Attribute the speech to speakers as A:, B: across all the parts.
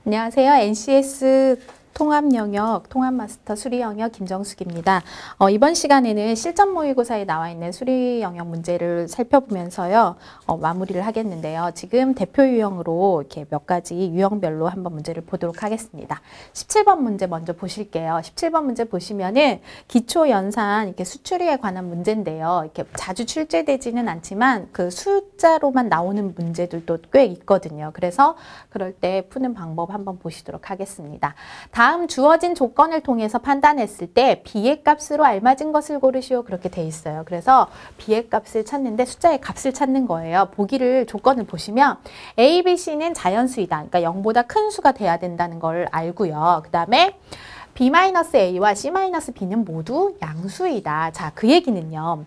A: 안녕하세요. NCS 통합영역, 통합마스터 수리영역 김정숙입니다. 이번 시간에는 실전 모의고사에 나와 있는 수리영역 문제를 살펴보면서요. 마무리를 하겠는데요. 지금 대표 유형으로 이렇게 몇 가지 유형별로 한번 문제를 보도록 하겠습니다. 17번 문제 먼저 보실게요. 17번 문제 보시면은 기초연산 이렇게 수추리에 관한 문제인데요. 이렇게 자주 출제되지는 않지만 그 숫자로만 나오는 문제들도 꽤 있거든요. 그래서 그럴 때 푸는 방법 한번 보시도록 하겠습니다. 다음 주어진 조건을 통해서 판단했을 때 B의 값으로 알맞은 것을 고르시오. 그렇게 돼 있어요. 그래서 B의 값을 찾는데 숫자의 값을 찾는 거예요. 보기를 조건을 보시면 A, B, C는 자연수이다. 그러니까 0보다 큰 수가 돼야 된다는 걸 알고요. 그 다음에 B-A와 C-B는 모두 양수이다. 자, 그 얘기는요.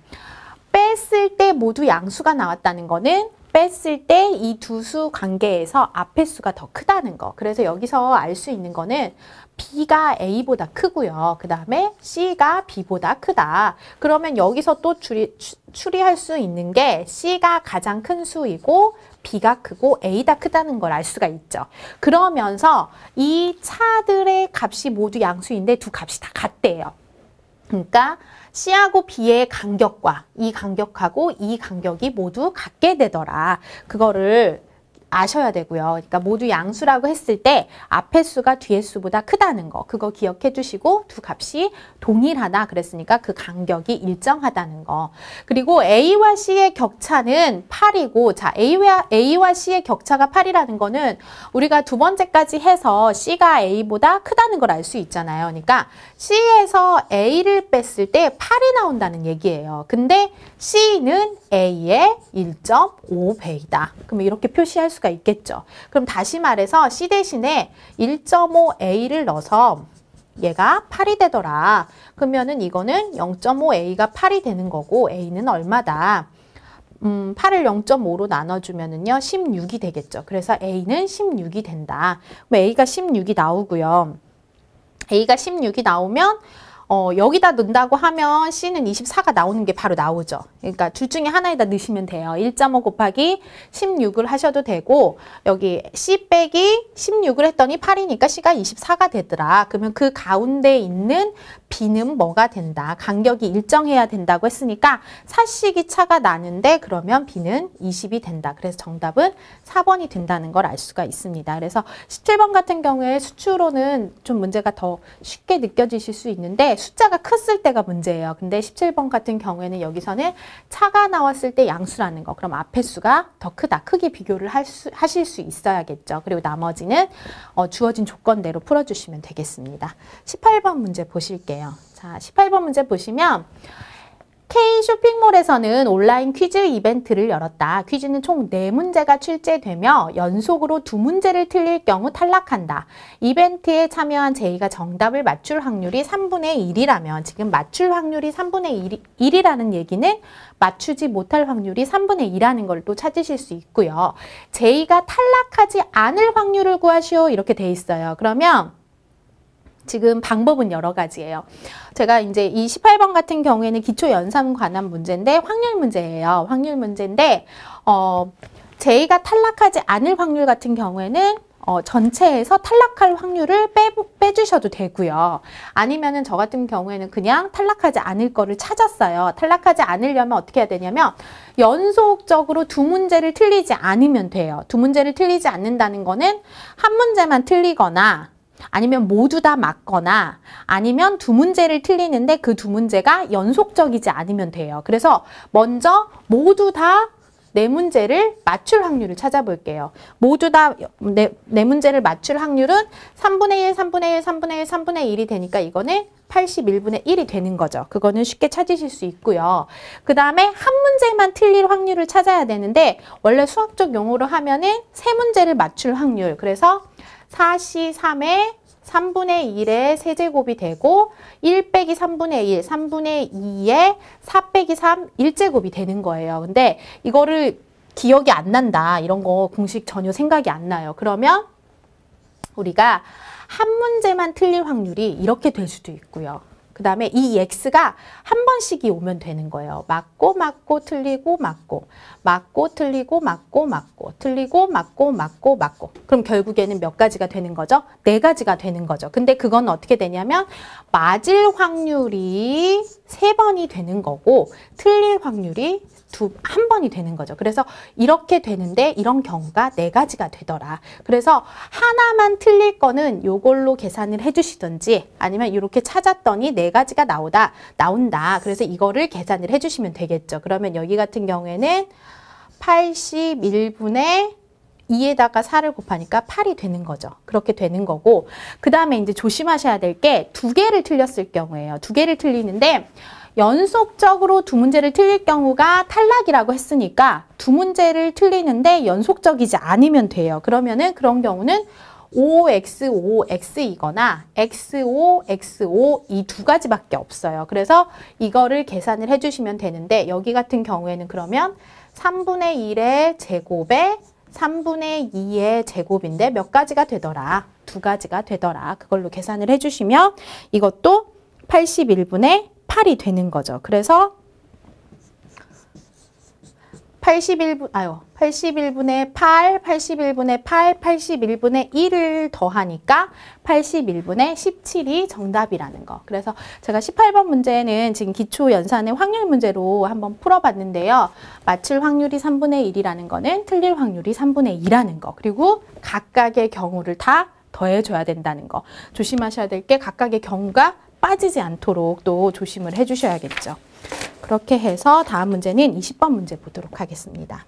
A: 뺐을 때 모두 양수가 나왔다는 거는 뺐을 때 이 두 수 관계에서 앞의 수가 더 크다는 거. 그래서 여기서 알 수 있는 거는 B가 A보다 크고요. 그 다음에 C가 B보다 크다. 그러면 여기서 또 추리할 수 있는 게 C가 가장 큰 수이고 B가 크고 A가 크다는 걸 알 수가 있죠. 그러면서 이 차들의 값이 모두 양수인데 두 값이 다 같대요. 그러니까 C하고 B의 간격과 이 간격하고 이 간격이 모두 같게 되더라. 그거를 아셔야 되고요. 그러니까 모두 양수라고 했을 때 앞의 수가 뒤의 수보다 크다는 거. 그거 기억해 주시고 두 값이 동일하다 그랬으니까 그 간격이 일정하다는 거. 그리고 A와 C의 격차는 8이고 자 A와 C의 격차가 8이라는 거는 우리가 두 번째까지 해서 C가 A보다 크다는 걸 알 수 있잖아요. 그러니까 C에서 A를 뺐을 때 8이 나온다는 얘기예요. 근데 C는 A의 1.5배이다. 그러면 이렇게 표시할 수가 있겠죠. 그럼 다시 말해서 C 대신에 1.5A를 넣어서 얘가 8이 되더라. 그러면은 이거는 0.5A가 8이 되는 거고 A는 얼마다? 8을 0.5로 나눠주면은요 16이 되겠죠. 그래서 A는 16이 된다. 그럼 A가 16이 나오고요. A가 16이 나오면 여기다 넣는다고 하면 C는 24가 나오는 게 바로 나오죠. 그러니까 둘 중에 하나에다 넣으시면 돼요. 1.5 곱하기 16을 하셔도 되고 여기 C 빼기 16을 했더니 8이니까 C가 24가 되더라. 그러면 그 가운데 있는 B는 뭐가 된다? 간격이 일정해야 된다고 했으니까 사식이 차가 나는데 그러면 B는 20이 된다. 그래서 정답은 4번이 된다는 걸 알 수가 있습니다. 그래서 17번 같은 경우에 수추로는 좀 문제가 더 쉽게 느껴지실 수 있는데 숫자가 컸을 때가 문제예요. 근데 17번 같은 경우에는 여기서는 차가 나왔을 때 양수라는 거. 그럼 앞의 수가 더 크다. 크기 비교를 하실 수 있어야겠죠. 그리고 나머지는 주어진 조건대로 풀어주시면 되겠습니다. 18번 문제 보실게요. 자, 18번 문제 보시면 K 쇼핑몰에서는 온라인 퀴즈 이벤트를 열었다. 퀴즈는 총 4문제가 출제되며 연속으로 2문제를 틀릴 경우 탈락한다. 이벤트에 참여한 J가 정답을 맞출 확률이 3분의 1이라면 지금 맞출 확률이 3분의 1이라는 얘기는 맞추지 못할 확률이 3분의 2라는 걸 또 찾으실 수 있고요. J가 탈락하지 않을 확률을 구하시오. 이렇게 돼 있어요. 그러면 지금 방법은 여러 가지예요. 제가 이제 이 18번 같은 경우에는 기초 연산 관한 문제인데 확률 문제예요. 확률 문제인데 J가 탈락하지 않을 확률 같은 경우에는 전체에서 탈락할 확률을 빼주셔도 되고요. 아니면은 저 같은 경우에는 그냥 탈락하지 않을 거를 찾았어요. 탈락하지 않으려면 어떻게 해야 되냐면 연속적으로 2문제를 틀리지 않으면 돼요. 2문제를 틀리지 않는다는 거는 한 문제만 틀리거나 아니면 모두 다 맞거나 아니면 2문제를 틀리는데 그 2문제가 연속적이지 않으면 돼요. 그래서 먼저 모두 다 4문제를 맞출 확률을 찾아볼게요. 모두 다 4문제를 맞출 확률은 3분의 1, 3분의 1, 3분의 1, 3분의 1이 되니까 이거는 81분의 1이 되는 거죠. 그거는 쉽게 찾으실 수 있고요. 그 다음에 한 문제만 틀릴 확률을 찾아야 되는데 원래 수학적 용어로 하면은 3문제를 맞출 확률. 그래서 4C 3의 3분의 1의 세제곱이 되고 1 빼기 3분의 1, 3분의 2의 4 빼기 3, 1제곱이 되는 거예요. 근데 이거를 기억이 안 난다. 이런 거 공식 전혀 생각이 안 나요. 그러면 우리가 한 문제만 틀릴 확률이 이렇게 될 수도 있고요. 그 다음에 이 x가 한 번씩이 오면 되는 거예요. 맞고 맞고 틀리고 맞고 맞고 틀리고 맞고 맞고 틀리고 맞고 맞고 맞고. 그럼 결국에는 몇 가지가 되는 거죠? 4가지가 되는 거죠. 근데 그건 어떻게 되냐면 맞을 확률이 3번이 되는 거고 틀릴 확률이 한 번이 되는 거죠. 그래서 이렇게 되는데 이런 경우가 4가지가 되더라. 그래서 하나만 틀릴 거는 요걸로 계산을 해주시든지 아니면 이렇게 찾았더니 4가지가 나온다. 그래서 이거를 계산을 해주시면 되겠죠. 그러면 여기 같은 경우에는 81분의 2에다가 4를 곱하니까 8이 되는 거죠. 그렇게 되는 거고 그 다음에 이제 조심하셔야 될 게 2개를 틀렸을 경우에요. 2개를 틀리는데 연속적으로 2문제를 틀릴 경우가 탈락이라고 했으니까 2문제를 틀리는데 연속적이지 않으면 돼요. 그러면은 그런 경우는 OX5X이거나 X5X5 이 2가지밖에 없어요. 그래서 이거를 계산을 해주시면 되는데 여기 같은 경우에는 그러면 3분의 1의 제곱에 3분의 2의 제곱인데 몇 가지가 되더라? 2가지가 되더라. 그걸로 계산을 해주시면 이것도 81분의 8이 되는 거죠. 그래서 81분의 8, 81분의 8, 81분의 1을 더하니까 81분의 17이 정답이라는 거. 그래서 제가 18번 문제는 지금 기초 연산의 확률 문제로 한번 풀어봤는데요. 맞출 확률이 3분의 1이라는 거는 틀릴 확률이 3분의 2라는 거. 그리고 각각의 경우를 다 더해줘야 된다는 거. 조심하셔야 될 게 각각의 경우가 빠지지 않도록 또 조심을 해주셔야겠죠. 그렇게 해서 다음 문제는 20번 문제 보도록 하겠습니다.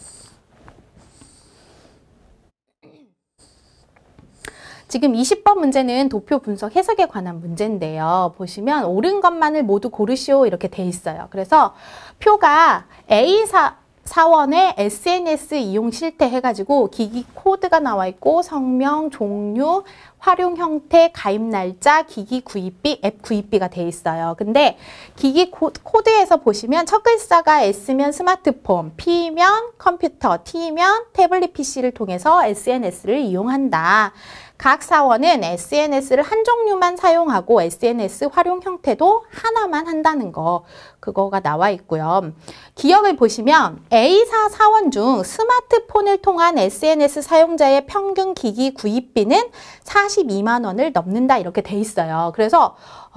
A: 지금 20번 문제는 도표 분석 해석에 관한 문제인데요. 보시면 옳은 것만을 모두 고르시오 이렇게 돼 있어요. 그래서 표가 A 사원의 SNS 이용 실태 해가지고 기기 코드가 나와 있고 성명, 종류, 활용 형태, 가입 날짜, 기기 구입비, 앱 구입비가 돼 있어요. 근데 기기 코드에서 보시면 첫 글자가 S면 스마트폰, P면 컴퓨터, T면 태블릿 PC를 통해서 SNS를 이용한다. 각 사원은 SNS를 한 종류만 사용하고 SNS 활용 형태도 하나만 한다는 거, 그거가 나와 있고요. 기억을 보시면 A사 사원 중 스마트폰을 통한 SNS 사용자의 평균 기기 구입비는 42만 원을 넘는다 이렇게 돼 있어요. 그래서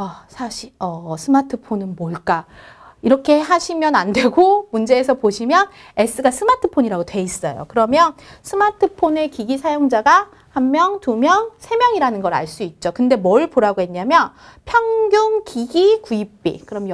A: 스마트폰은 뭘까? 이렇게 하시면 안 되고 문제에서 보시면 S가 스마트폰이라고 돼 있어요. 그러면 스마트폰의 기기 사용자가 1명, 2명, 3명이라는 걸 알 수 있죠. 근데 뭘 보라고 했냐면 평균 기기 구입비. 그럼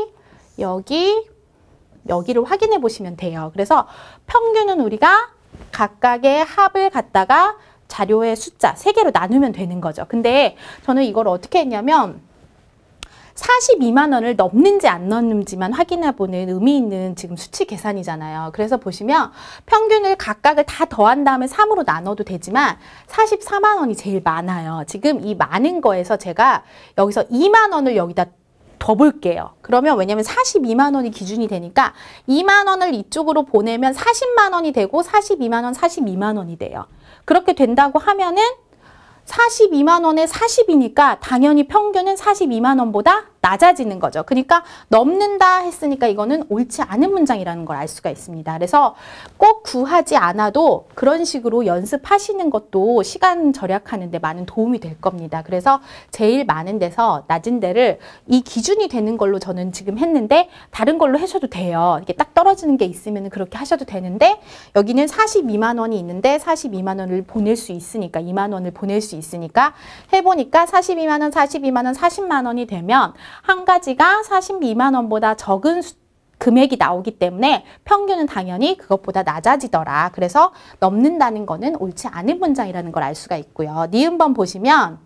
A: 여기를 확인해 보시면 돼요. 그래서 평균은 우리가 각각의 합을 갖다가 자료의 숫자 3개로 나누면 되는 거죠. 근데 저는 이걸 어떻게 했냐면 42만 원을 넘는지 안 넘는지만 확인해보는 의미 있는 지금 수치 계산이잖아요. 그래서 보시면 평균을 각각을 다 더한 다음에 3으로 나눠도 되지만 44만 원이 제일 많아요. 지금 이 많은 거에서 제가 여기서 2만 원을 여기다 더 볼게요. 그러면 왜냐면 42만 원이 기준이 되니까 2만 원을 이쪽으로 보내면 40만 원이 되고 42만 원, 42만 원이 돼요. 그렇게 된다고 하면은 42만 원에 40이니까 당연히 평균은 42만 원보다 낮아지는 거죠. 그러니까 넘는다 했으니까 이거는 옳지 않은 문장이라는 걸 알 수가 있습니다. 그래서 꼭 구하지 않아도 그런 식으로 연습하시는 것도 시간 절약하는 데 많은 도움이 될 겁니다. 그래서 제일 많은 데서 낮은 데를 이 기준이 되는 걸로 저는 지금 했는데 다른 걸로 하셔도 돼요. 이렇게 딱 떨어지는 게 있으면 그렇게 하셔도 되는데 여기는 42만 원이 있는데 42만 원을 보낼 수 있으니까 2만 원을 보낼 수 있으니까 해보니까 42만 원, 42만 원, 40만 원이 되면 한 가지가 42만 원보다 적은 금액이 나오기 때문에 평균은 당연히 그것보다 낮아지더라. 그래서 넘는다는 거는 옳지 않은 문장이라는 걸 알 수가 있고요. 니은번 보시면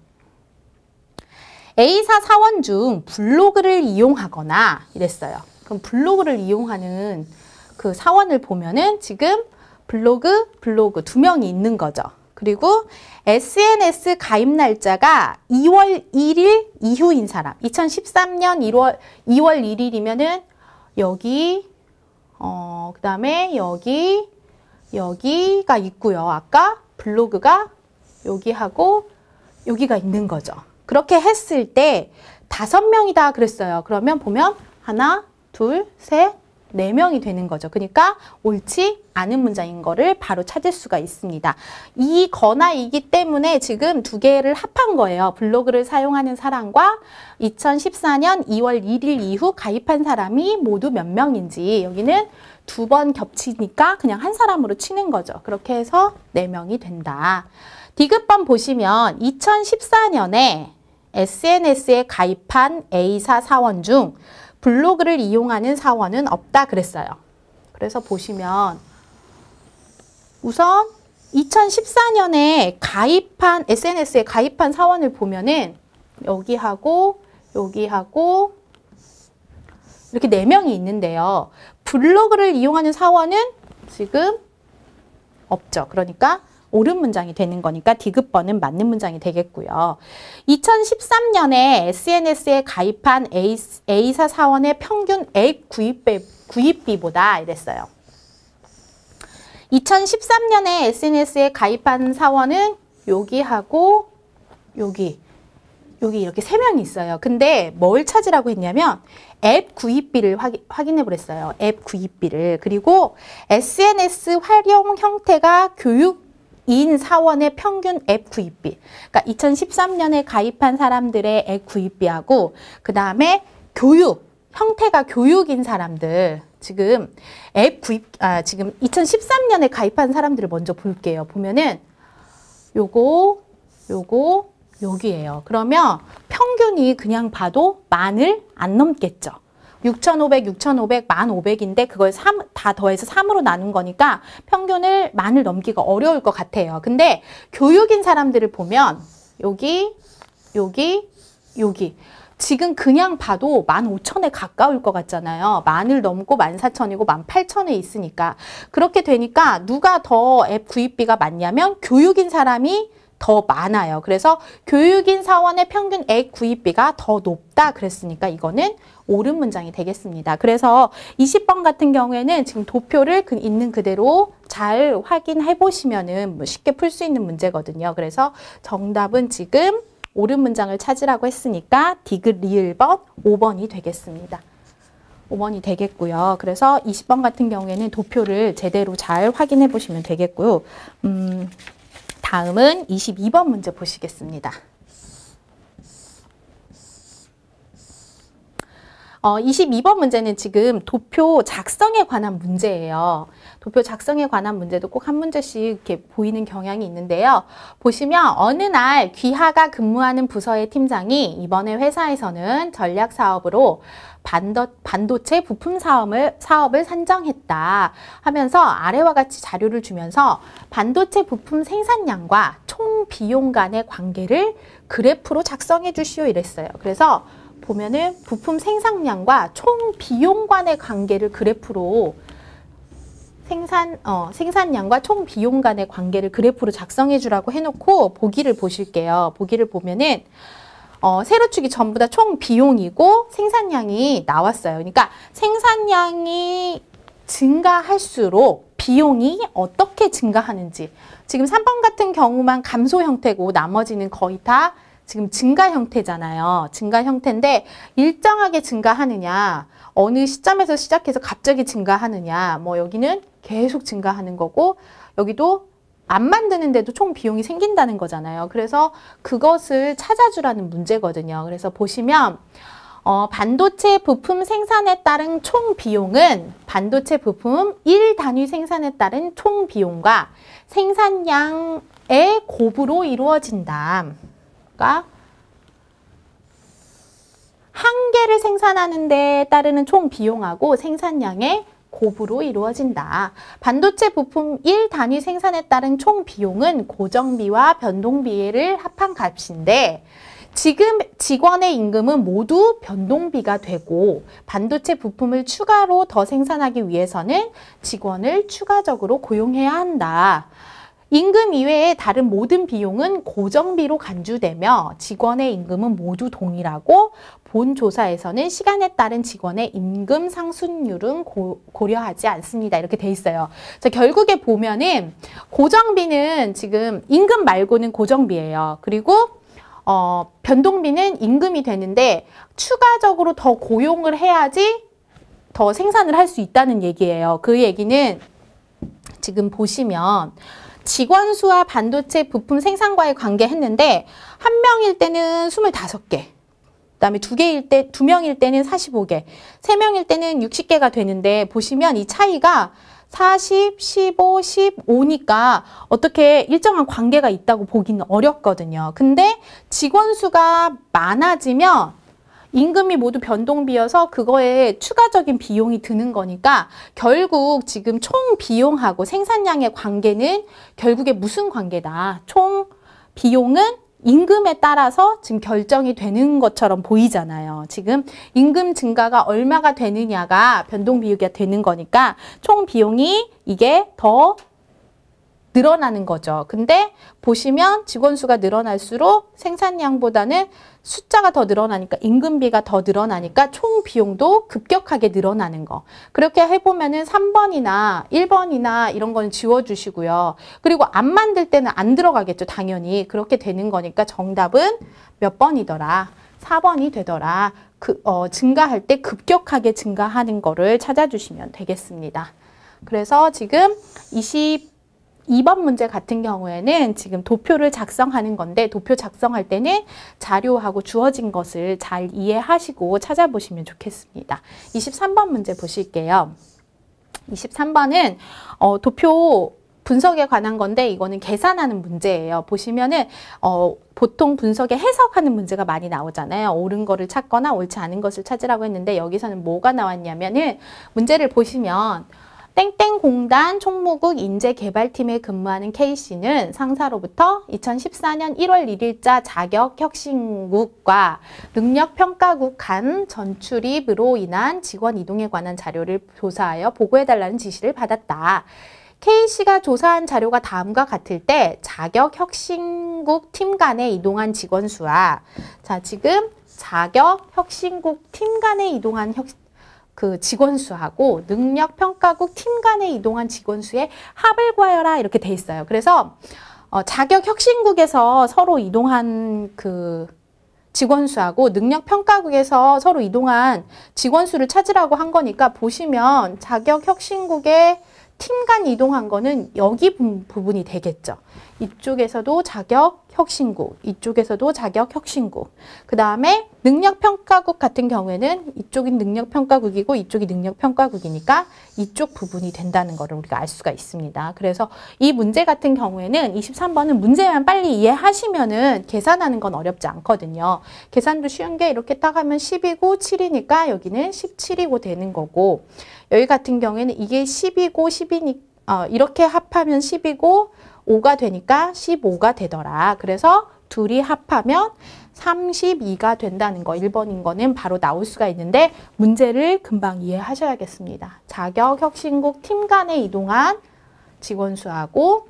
A: A사 사원 중 블로그를 이용하거나 이랬어요. 그럼 블로그를 이용하는 그 사원을 보면은 지금 블로그 2명이 있는 거죠. 그리고 SNS 가입 날짜가 2월 1일 이후인 사람. 2013년 2월 1일이면은 여기, 그 다음에 여기가 있고요. 아까 블로그가 여기하고 여기가 있는 거죠. 그렇게 했을 때 5명이다 그랬어요. 그러면 보면 하나, 둘, 셋, 4명이 되는 거죠. 그러니까 옳지 않은 문장인 거를 바로 찾을 수가 있습니다. 이거나이기 때문에 지금 두 개를 합한 거예요. 블로그를 사용하는 사람과 2014년 2월 1일 이후 가입한 사람이 모두 몇 명인지 여기는 2번 겹치니까 그냥 한 사람으로 치는 거죠. 그렇게 해서 4명이 된다. 디귿번 보시면 2014년에 SNS에 가입한 A사 사원 중 블로그를 이용하는 사원은 없다 그랬어요. 그래서 보시면 우선 2014년에 가입한 SNS에 가입한 사원을 보면은 여기하고 여기하고 이렇게 4명이 있는데요. 블로그를 이용하는 사원은 지금 없죠. 그러니까 옳은 문장이 되는 거니까 디귿번은 맞는 문장이 되겠고요. 2013년에 SNS에 가입한 A사 사원의 평균 앱 구입비보다 이랬어요. 2013년에 SNS에 가입한 사원은 여기하고 여기 이렇게 3명이 있어요. 근데 뭘 찾으라고 했냐면 앱 구입비를 확인해 보랬어요. 앱 구입비를. 그리고 SNS 활용 형태가 교육인 사원의 평균 앱 구입비. 그러니까 2013년에 가입한 사람들의 앱 구입비하고 그 다음에 교육, 형태가 교육인 사람들. 지금 지금 2013년에 가입한 사람들을 먼저 볼게요. 보면은 요거 여기에요. 그러면 평균이 그냥 봐도 만을 안 넘겠죠. 6,500, 6,500, 1,500인데 그걸 다 더해서 3으로 나눈 거니까 평균을 만을 넘기가 어려울 것 같아요. 근데 교육인 사람들을 보면 여기 지금 그냥 봐도 15,000에 가까울 것 같잖아요. 만을 넘고 14,000이고 18,000에 있으니까. 그렇게 되니까 누가 더 앱 구입비가 많냐면 교육인 사람이 더 많아요. 그래서 교육인 사원의 평균 앱 구입비가 더 높다 그랬으니까 이거는 옳은 문장이 되겠습니다. 그래서 20번 같은 경우에는 지금 도표를 있는 그대로 잘 확인해 보시면은 쉽게 풀 수 있는 문제거든요. 그래서 정답은 지금 옳은 문장을 찾으라고 했으니까 디귿 리을번 5번이 되겠습니다. 5번이 되겠고요. 그래서 20번 같은 경우에는 도표를 제대로 잘 확인해 보시면 되겠고요. 다음은 22번 문제 보시겠습니다. 22번 문제는 지금 도표 작성에 관한 문제예요. 도표 작성에 관한 문제도 꼭 한 문제씩 이렇게 보이는 경향이 있는데요. 보시면 어느 날 귀하가 근무하는 부서의 팀장이 이번에 회사에서는 전략 사업으로 반도체 부품 사업을 산정했다 하면서 아래와 같이 자료를 주면서 반도체 부품 생산량과 총 비용 간의 관계를 그래프로 작성해 주시오 이랬어요. 그래서 보면은 부품 생산량과 총 비용 간의 관계를 그래프로 생산량과 총 비용 간의 관계를 그래프로 작성해 주라고 해놓고 보기를 보실게요. 보기를 보면은 세로축이 전부 다 총 비용이고 생산량이 나왔어요. 그러니까 생산량이 증가할수록 비용이 어떻게 증가하는지 지금 3번 같은 경우만 감소 형태고 나머지는 거의 다 지금 증가 형태잖아요. 증가 형태인데 일정하게 증가하느냐 어느 시점에서 시작해서 갑자기 증가하느냐 뭐 여기는 계속 증가하는 거고 여기도 안 만드는데도 총 비용이 생긴다는 거잖아요. 그래서 그것을 찾아주라는 문제거든요. 그래서 보시면 반도체 부품 생산에 따른 총 비용은 반도체 부품 1단위 생산에 따른 총 비용과 생산량의 곱으로 이루어진다. 그러니까 한 개를 생산하는 데 따르는 총 비용하고 생산량의 곱으로 이루어진다. 반도체 부품 1단위 생산에 따른 총 비용은 고정비와 변동비를 합한 값인데 지금 직원의 임금은 모두 변동비가 되고 반도체 부품을 추가로 더 생산하기 위해서는 직원을 추가적으로 고용해야 한다. 임금 이외의 다른 모든 비용은 고정비로 간주되며 직원의 임금은 모두 동일하고 본 조사에서는 시간에 따른 직원의 임금 상승률은 고려하지 않습니다. 이렇게 돼 있어요. 자, 결국에 보면은 고정비는 지금 임금 말고는 고정비예요. 그리고 변동비는 임금이 되는데 추가적으로 더 고용을 해야지 더 생산을 할 수 있다는 얘기예요. 그 얘기는 지금 보시면 직원 수와 반도체 부품 생산과의 관계 했는데 한 명일 때는 25개, 그다음에 두 명일 때는 45개, 세 명일 때는 60개가 되는데 보시면 이 차이가 40, 15, 15니까 어떻게 일정한 관계가 있다고 보기는 어렵거든요. 근데 직원 수가 많아지면 임금이 모두 변동비여서 그거에 추가적인 비용이 드는 거니까 결국 지금 총 비용하고 생산량의 관계는 결국에 무슨 관계다? 총 비용은 임금에 따라서 지금 결정이 되는 것처럼 보이잖아요. 지금 임금 증가가 얼마가 되느냐가 변동비율이 되는 거니까 총 비용이 이게 더 늘어나는 거죠. 근데 보시면 직원 수가 늘어날수록 생산량보다는 숫자가 더 늘어나니까 임금비가 더 늘어나니까 총 비용도 급격하게 늘어나는 거. 그렇게 해보면은 3번이나 1번이나 이런 거는 지워주시고요. 그리고 안 만들 때는 안 들어가겠죠. 당연히. 그렇게 되는 거니까 정답은 몇 번이더라? 4번이 되더라. 증가할 때 급격하게 증가하는 거를 찾아주시면 되겠습니다. 그래서 지금 2번 문제 같은 경우에는 지금 도표를 작성하는 건데 도표 작성할 때는 자료하고 주어진 것을 잘 이해하시고 찾아보시면 좋겠습니다. 23번 문제 보실게요. 23번은 도표 분석에 관한 건데 이거는 계산하는 문제예요. 보시면은 보통 분석에 해석하는 문제가 많이 나오잖아요. 옳은 거를 찾거나 옳지 않은 것을 찾으라고 했는데 여기서는 뭐가 나왔냐면은 문제를 보시면 땡땡 공단 총무국 인재개발팀에 근무하는 K씨는 상사로부터 2014년 1월 1일자 자격혁신국과 능력평가국 간 전출입으로 인한 직원 이동에 관한 자료를 조사하여 보고해달라는 지시를 받았다. K씨가 조사한 자료가 다음과 같을 때 자격혁신국 팀 간에 이동한 직원 수와 자 지금 자격혁신국 팀 간에 이동한 직원 수하고 능력평가국 팀 간에 이동한 직원 수의 합을 구하여라 이렇게 돼 있어요. 그래서 자격혁신국에서 서로 이동한 직원 수하고 능력평가국에서 서로 이동한 직원 수를 찾으라고 한 거니까 보시면 자격혁신국의 팀 간 이동한 거는 여기 부분이 되겠죠. 이쪽에서도 자격혁신국, 이쪽에서도 자격혁신국. 그 다음에 능력평가국 같은 경우에는 이쪽이 능력평가국이고 이쪽이 능력평가국이니까 이쪽 부분이 된다는 것을 우리가 알 수가 있습니다. 그래서 이 문제 같은 경우에는 23번은 문제만 빨리 이해하시면은 계산하는 건 어렵지 않거든요. 계산도 쉬운 게 이렇게 딱 하면 10이고 7이니까 여기는 17이고 되는 거고 여기 같은 경우에는 이게 10이고 10이니 이렇게 합하면 10이고 5가 되니까 15가 되더라. 그래서 둘이 합하면 32가 된다는 거. 1번인 거는 바로 나올 수가 있는데 문제를 금방 이해하셔야겠습니다. 자격혁신국 팀 간에 이동한 직원 수하고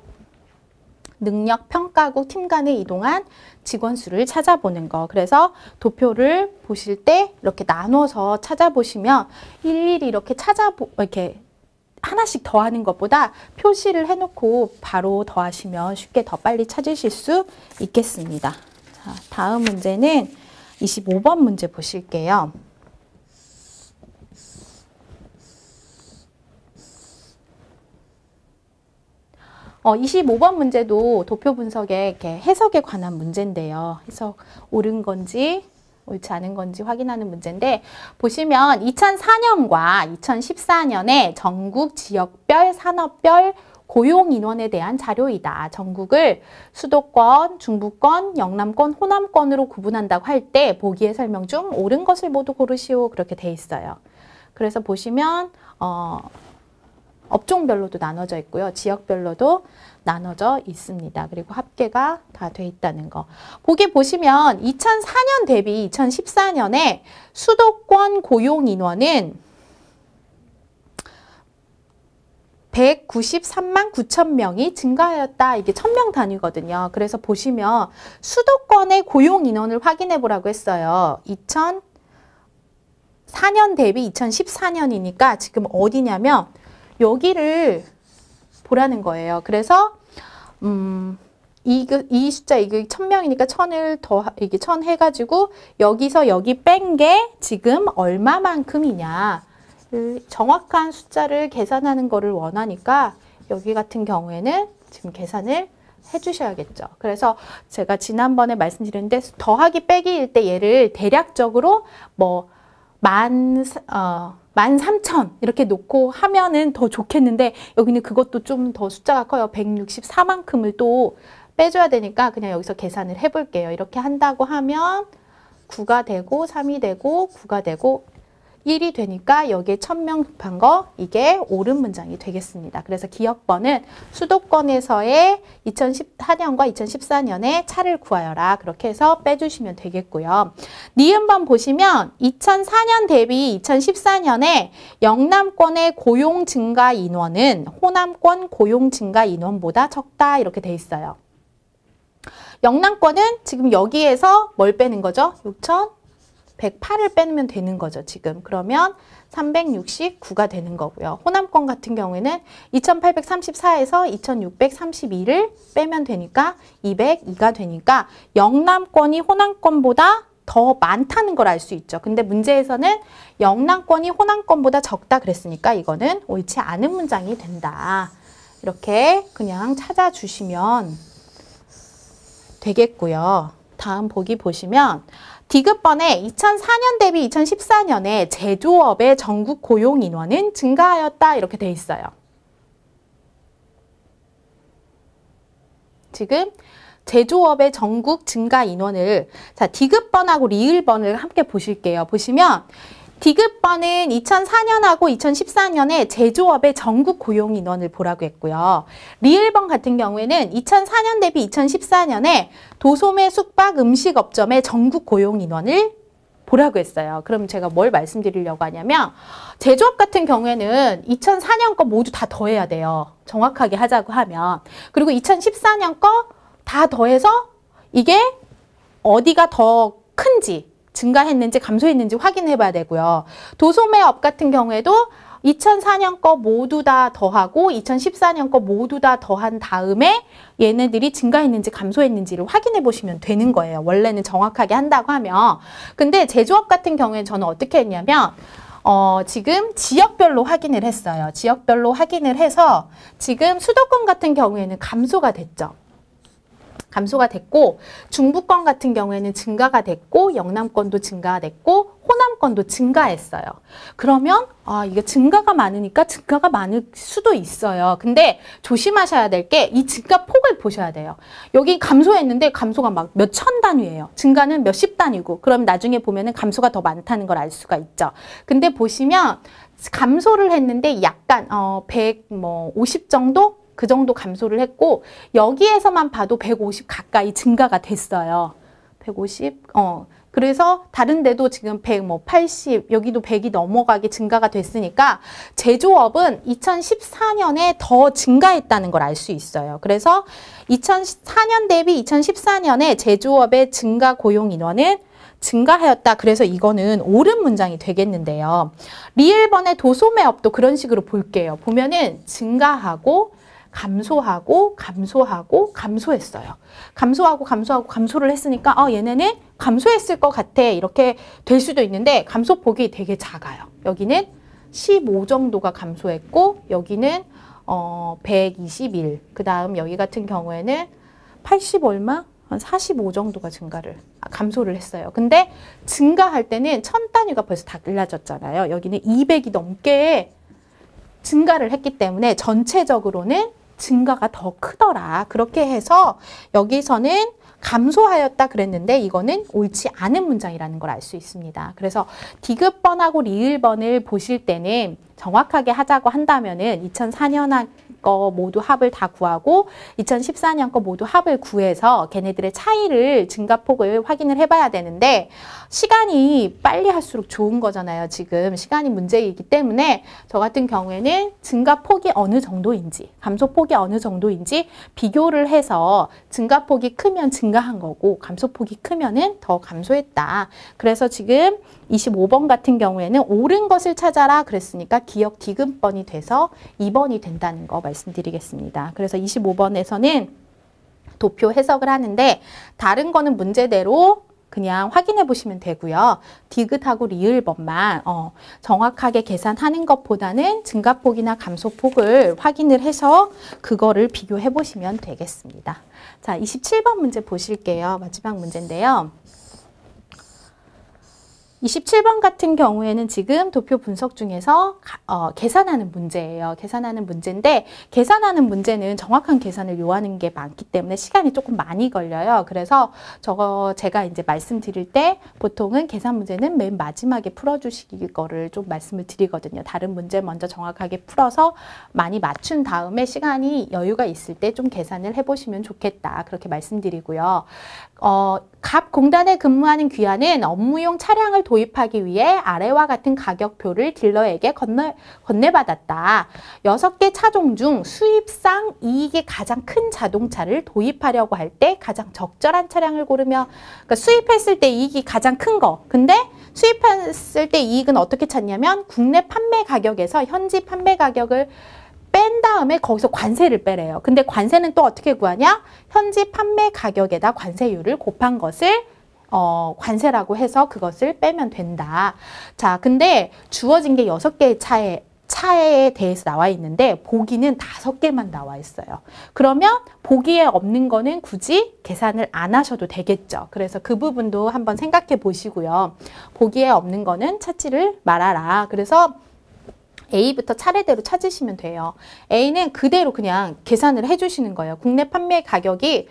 A: 능력평가국 팀 간에 이동한 직원 수를 찾아보는 거. 그래서 도표를 보실 때 이렇게 나눠서 찾아보시면 일일이 이렇게 이렇게 하나씩 더하는 것보다 표시를 해놓고 바로 더하시면 쉽게 더 빨리 찾으실 수 있겠습니다. 자, 다음 문제는 25번 문제 보실게요. 25번 문제도 도표 분석의 이렇게 해석에 관한 문제인데요. 해석 옳은 건지 옳지 않은 건지 확인하는 문제인데 보시면 2004년과 2014년에 전국 지역별 산업별 고용 인원에 대한 자료이다. 전국을 수도권, 중부권, 영남권, 호남권으로 구분한다고 할 때 보기의 설명 중 옳은 것을 모두 고르시오. 그렇게 돼 있어요. 그래서 보시면 업종별로도 나눠져 있고요. 지역별로도 나눠져 있습니다. 그리고 합계가 다 돼 있다는 거. 거기 보시면 2004년 대비 2014년에 수도권 고용 인원은 193만 9천 명이 증가하였다. 이게 1000명 단위거든요. 그래서 보시면 수도권의 고용 인원을 확인해 보라고 했어요. 2004년 대비 2014년이니까 지금 어디냐면 여기를 보라는 거예요. 그래서 이 숫자, 이게 1000명이니까 1000을 더, 이게 1000 해가지고, 여기서 여기 뺀 게 지금 얼마만큼이냐. 정확한 숫자를 계산하는 거를 원하니까, 여기 같은 경우에는 지금 계산을 해주셔야겠죠. 그래서 제가 지난번에 말씀드렸는데, 더하기 빼기일 때 얘를 대략적으로 뭐, 13,000 이렇게 놓고 하면은 더 좋겠는데, 여기는 그것도 좀 더 숫자가 커요. 164만큼을 또 빼줘야 되니까 그냥 여기서 계산을 해볼게요. 이렇게 한다고 하면 9가 되고 3이 되고 9가 되고 1이 되니까 여기에 1000명 곱한 거 이게 옳은 문장이 되겠습니다. 그래서 기억번은 수도권에서의 2014년과 2014년에 차를 구하여라. 그렇게 해서 빼주시면 되겠고요. 니은번 보시면 2004년 대비 2014년에 영남권의 고용 증가 인원은 호남권 고용 증가 인원보다 적다. 이렇게 돼 있어요. 영남권은 지금 여기에서 뭘 빼는 거죠? 6,108을 빼면 되는 거죠, 지금. 그러면 369가 되는 거고요. 호남권 같은 경우에는 2,834에서 2,632를 빼면 되니까 202가 되니까 영남권이 호남권보다 더 많다는 걸 알 수 있죠. 근데 문제에서는 영남권이 호남권보다 적다 그랬으니까 이거는 옳지 않은 문장이 된다. 이렇게 그냥 찾아주시면 되겠고요. 다음 보기 보시면 디귿번에 2004년 대비 2014년에 제조업의 전국 고용 인원은 증가하였다. 이렇게 돼 있어요. 지금 제조업의 전국 증가 인원을 자 디귿번하고 리을번을 함께 보실게요. 보시면 디귿번은 2004년하고 2014년에 제조업의 전국 고용 인원을 보라고 했고요. 리을번 같은 경우에는 2004년 대비 2014년에 도소매, 숙박, 음식업점의 전국 고용 인원을 보라고 했어요. 그럼 제가 뭘 말씀드리려고 하냐면 제조업 같은 경우에는 2004년 거 모두 다 더해야 돼요. 정확하게 하자고 하면. 그리고 2014년 거 다 더해서 이게 어디가 더 큰지 증가했는지 감소했는지 확인해 봐야 되고요. 도소매업 같은 경우에도 2004년 거 모두 다 더하고 2014년 거 모두 다 더한 다음에 얘네들이 증가했는지 감소했는지를 확인해 보시면 되는 거예요. 원래는 정확하게 한다고 하면. 근데 제조업 같은 경우에 저는 어떻게 했냐면 지금 지역별로 확인을 했어요. 지역별로 확인을 해서 지금 수도권 같은 경우에는 감소가 됐죠. 감소가 됐고 중부권 같은 경우에는 증가가 됐고 영남권도 증가가 됐고 호남권도 증가했어요. 그러면 이게 증가가 많으니까 증가가 많을 수도 있어요. 근데 조심하셔야 될 게 이 증가 폭을 보셔야 돼요. 여기 감소했는데 감소가 막 몇천 단위예요. 증가는 몇십 단위고 그럼 나중에 보면은 감소가 더 많다는 걸 알 수가 있죠. 근데 보시면 감소를 했는데 약간 150 정도? 그 정도 감소를 했고 여기에서만 봐도 150 가까이 증가가 됐어요. 150 그래서 다른 데도 지금 100 80 여기도 100이 넘어가게 증가가 됐으니까 제조업은 2014년에 더 증가했다는 걸 알 수 있어요. 그래서 2004년 대비 2014년에 제조업의 증가 고용 인원은 증가하였다. 그래서 이거는 옳은 문장이 되겠는데요. 리을번의 도소매업도 그런 식으로 볼게요. 보면은 증가하고 감소하고 감소하고 감소했어요. 감소하고 감소하고 감소를 했으니까 얘네는 감소했을 것 같아. 이렇게 될 수도 있는데 감소폭이 되게 작아요. 여기는 15 정도가 감소했고 여기는 121. 그 다음 여기 같은 경우에는 80 얼마? 한 45 정도가 감소를 했어요. 근데 증가할 때는 1000 단위가 벌써 다 달라졌잖아요. 여기는 200이 넘게 증가를 했기 때문에 전체적으로는 증가가 더 크더라. 그렇게 해서 여기서는 감소하였다 그랬는데 이거는 옳지 않은 문장이라는 걸 알 수 있습니다. 그래서 디귿번하고 리을번을 보실 때는 정확하게 하자고 한다면은 2004년 거 모두 합을 다 구하고 2014년 거 모두 합을 구해서 걔네들의 차이를 증가폭을 확인을 해봐야 되는데 시간이 빨리 할수록 좋은 거잖아요. 지금 시간이 문제이기 때문에 저 같은 경우에는 증가폭이 어느 정도인지 감소폭이 어느 정도인지 비교를 해서 증가폭이 크면 증가한 거고 감소폭이 크면은 더 감소했다. 그래서 지금 25번 같은 경우에는 옳은 것을 찾아라 그랬으니까 기억 디귿번이 돼서 2번이 된다는 거 말씀드리겠습니다. 그래서 25번에서는 도표 해석을 하는데 다른 거는 문제대로 그냥 확인해 보시면 되고요. 디귿하고 리을번만 정확하게 계산하는 것보다는 증가폭이나 감소폭을 확인을 해서 그거를 비교해 보시면 되겠습니다. 자, 27번 문제 보실게요. 마지막 문제인데요. 27번 같은 경우에는 지금 도표 분석 중에서 계산하는 문제예요. 계산하는 문제인데 계산하는 문제는 정확한 계산을 요하는 게 많기 때문에 시간이 조금 많이 걸려요. 그래서 제가 이제 말씀드릴 때 보통은 계산 문제는 맨 마지막에 풀어주시기 거를 좀 말씀을 드리거든요. 다른 문제 먼저 정확하게 풀어서 많이 맞춘 다음에 시간이 여유가 있을 때 좀 계산을 해보시면 좋겠다. 그렇게 말씀드리고요. 갑 공단에 근무하는 귀하는 업무용 차량을 도입하기 위해 아래와 같은 가격표를 딜러에게 건네받았다. 6개 차종 중 수입상 이익이 가장 큰 자동차를 도입하려고 할 때 가장 적절한 차량을 고르며, 그러니까 수입했을 때 이익이 가장 큰 거. 근데 수입했을 때 이익은 어떻게 찾냐면 국내 판매 가격에서 현지 판매 가격을 뺀 다음에 거기서 관세를 빼래요. 근데 관세는 또 어떻게 구하냐? 현지 판매 가격에다 관세율을 곱한 것을 관세라고 해서 그것을 빼면 된다. 자, 근데 주어진 게 6개의 차에 대해서 나와 있는데 보기는 5개만 나와 있어요. 그러면 보기에 없는 거는 굳이 계산을 안 하셔도 되겠죠. 그래서 그 부분도 한번 생각해 보시고요. 보기에 없는 거는 찾지를 말아라. 그래서 A부터 차례대로 찾으시면 돼요. A는 그대로 그냥 계산을 해주시는 거예요. 국내 판매 가격이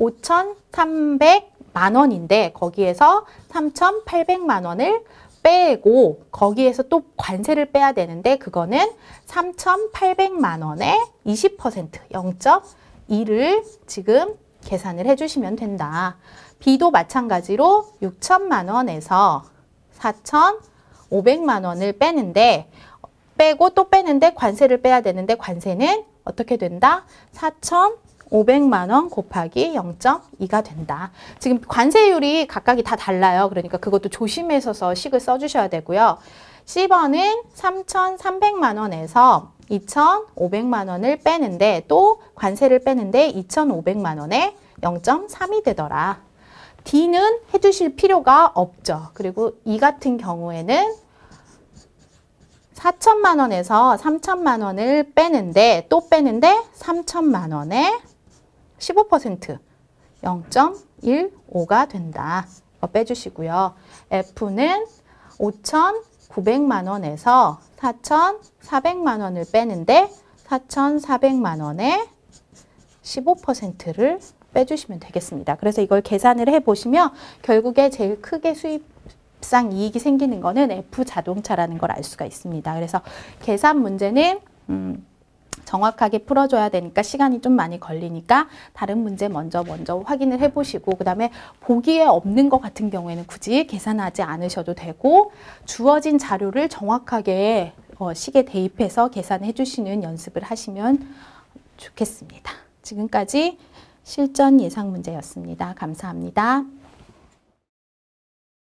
A: 5,300만 원인데 거기에서 3,800만 원을 빼고 거기에서 또 관세를 빼야 되는데 그거는 3,800만 원의 20% 0.2를 지금 계산을 해주시면 된다. B도 마찬가지로 6천만 원에서 4,500만 원을 빼고 또 빼는데 관세를 빼야 되는데 관세는 어떻게 된다? 4,500만 원 곱하기 0.2가 된다. 지금 관세율이 각각이 다 달라요. 그러니까 그것도 조심해서 식을 써주셔야 되고요. C번은 3,300만 원에서 2,500만 원을 빼는데 또 관세를 빼는데 2,500만 원에 0.3이 되더라. D는 해주실 필요가 없죠. 그리고 이 같은 경우에는 4천만 원에서 3천만 원을 빼는데 또 빼는데 3천만 원에 15% 0.15가 된다. 이거 빼주시고요. F는 5,900만 원에서 4,400만 원을 빼는데 4,400만 원에 15%를 빼주시면 되겠습니다. 그래서 이걸 계산을 해보시면 결국에 제일 크게 수입상 이익이 생기는 거는 F 자동차라는 걸 알 수가 있습니다. 그래서 계산 문제는 정확하게 풀어줘야 되니까 시간이 좀 많이 걸리니까 다른 문제 먼저 확인을 해보시고 그 다음에 보기에 없는 것 같은 경우에는 굳이 계산하지 않으셔도 되고 주어진 자료를 정확하게 식에 대입해서 계산해 주시는 연습을 하시면 좋겠습니다. 지금까지 실전 예상 문제였습니다. 감사합니다.